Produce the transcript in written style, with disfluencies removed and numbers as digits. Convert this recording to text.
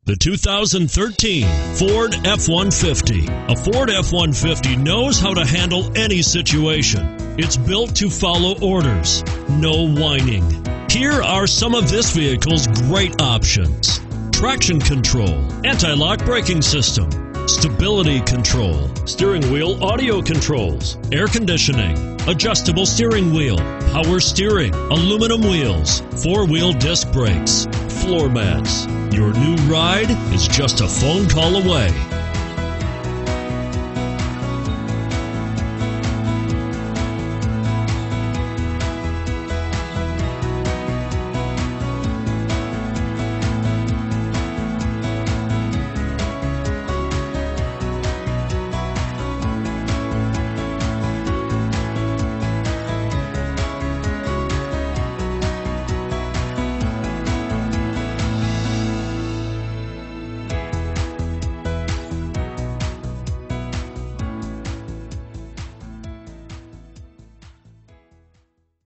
The 2013 Ford F-150. A Ford F-150 knows how to handle any situation. It's built to follow orders, no whining. Here are some of this vehicle's great options: traction control, anti-lock braking system, stability control, steering wheel audio controls, air conditioning, adjustable steering wheel, power steering, aluminum wheels, four-wheel disc brakes, floor mats. Your new ride is just a phone call away.